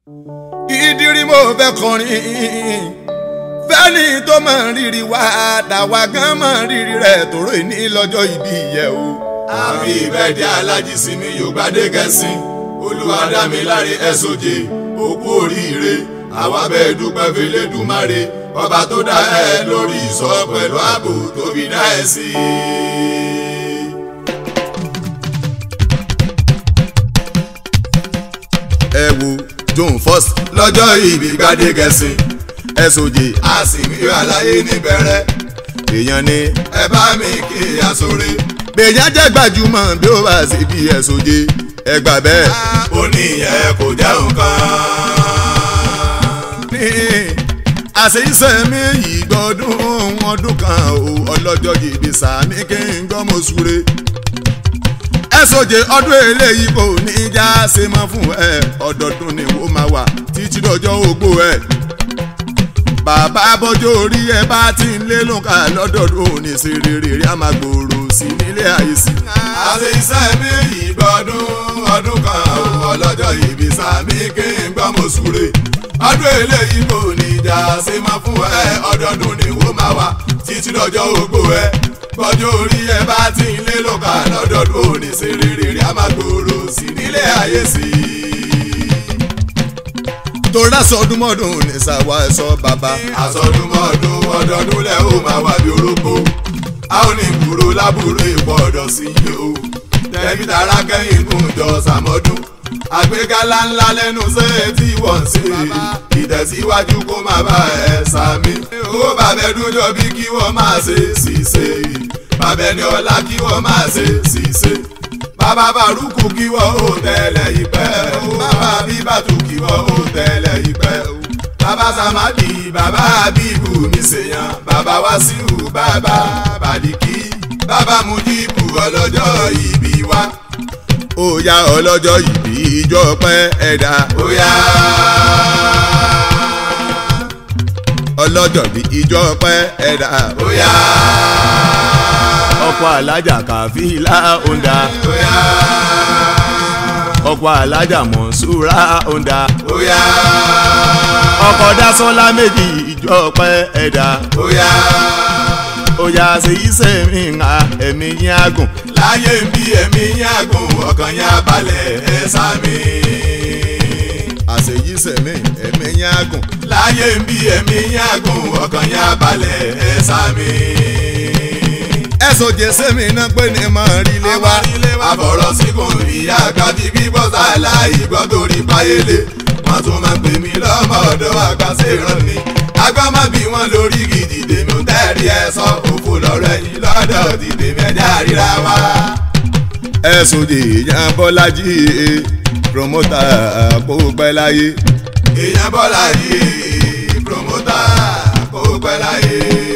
Ìdírí mo fẹ́ kọrin fẹ́ni tó mọ̀ rírì wá dàwa gan mọ̀ rírì rẹ̀ tòró ìní lọ́jọ́ ìbí yẹ o. Happy birthday Alhaji Simiyu Gbadegesin Olúwadámiláre SOJ òkú oríire àwa bẹ́ẹ̀ dúpẹ́ f'Elédùmarè ọba tó dá ẹ lórí ìṣọ́ pẹ̀lú ààbò tó fi dá ẹ sí. Ẹ wo June 1st lọ́jọ́ ìbí Gbadegesin SOJ Simiyu aláyé níbẹ̀rẹ̀ èèyàn ni ẹ bá mi kí asore. bèèyàn jẹ́ gbajúmọ̀ bí ó bá sì bí SOJ ẹ gbà bẹ́ẹ̀. ó ní ìyẹn kò jẹ́ nǹkan. ní àṣeyíṣẹ́ mi yìí gbọ́dún ọdún kan o ọlọ́jọ́ ìbí sàmí kí n gbọ́ mo súre. SOJ ọdún eléyìí kò ní í já ṣe mọ́ fún ẹ ọdọọdún ni ó máa wà títí dọjọ́ ogbó ẹ. bàbá bọ́jọ́ orí ẹ bá ti ń lé lóǹkà lọ́dọọdún òní sí rere rí a máa gbòòrò sí nílé ayé sí. àṣeyíṣẹ́ mi yìí gbọ́dún ọdún kan o ọlọ́jọ́ ìbí sàmí kí n gbọ́ mo súre. ọdún eléyìí kò ní í já ṣe mọ́ fún ẹ ọdọọdún ni ó máa wà títí dọjọ́ ogbó ẹ. bọ́jọ́ orí ẹ bá ti ń lé lóǹkà lọ́dọọdún òní sí rere rí a máa gbòòrò sí nílé ayé sí. torí àsọdúnmọ́dún ní sàwa ẹ̀sọ́ bàbá. àsọdúnmọ́dún ọdọọdún lẹ́ ó máa wà bí orógbó. a ò ní kúrò lábúrò ìpọ̀ ọ̀dọ̀ sí i o. tẹ̀bí tara kẹ́yìn kún jọ sàmọ́dún. àgbékalá ńlá lẹ́nu ṣé tí wọ́n ṣe. ìtẹ̀síwájú kó má bá ẹ sàmì. ó bàbá ẹdúnjọ bí kí wọ́n máa ṣe ṣìṣe. bàbá ẹni ọlá kí wọ́n máa ṣe ṣìṣe. bàbá Bàrúkù kí wọ́n ó tẹ̀lé ìpẹ́ o. bàbá Bíbátù kí wọ́n ó tẹ̀lé ìpẹ́ o. bàbá Sàmádì bàbá Bíbù mi ṣèyàn. bàbá Wàsíù bàbá Bàdìkí. bàbá Mújíbù ọlọ́jọ́ ìbí wa. ó yá ọlọ́jọ́ ìbí ìjọ pẹ́ ẹ̀dá. ó yá ọlọ́jọ́ ìbí ìjọ pẹ́ ẹ̀dá. ó yá ọkọ̀ alájà Kàfílà òǹdà. ó yá ọkọ̀ alájà Mọ̀nsúrà òǹdà. ó yá ọkọ̀ Dásọ́lá méjì ìjọ pẹ́ ẹ̀dá. ó yá ó yá àṣeyíṣẹ́ mi ń ha ẹ̀mí yín àgùn. láyé ń bí ẹ̀mí yín àgùn ọkàn yín abalẹ̀ ẹ̀ sàmì. àṣeyíṣẹ́ mi ẹ̀mí yín àgùn. láyé ń bí ẹ̀mí yín àgùn ọkàn yín abalẹ̀ ẹ̀ sàmì. SOJ sẹ́mi náà pé ní máa rí lé wá. àbọ̀rọ̀ síkùn ìyá àgbà ti gbígbọ́ sàlá ìgbọ́ torí páyélé. wọ́n tún máa ń pè mí lọ́mọ ọ̀dọ́ àgbà ṣèràn mi. àgbà má bí wọ́n lórí gidi tèmi ń tẹ́rì ẹ̀ sọ òfò lọ́rọ̀ ẹ̀yìn lọ́dọ̀ ti tèmi ẹ̀dá ríra wa. SOJ èèyàn Bọ́lájí promota kó pẹ́ láyé. èèyàn Bọ́lájí promota kó pẹ́ láyé.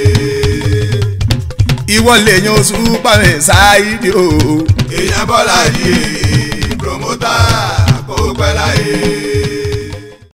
ìwọ lèyàn Osupa mi Saheed o. èèyàn Bọ́lájí promota kó pẹ́ láyé.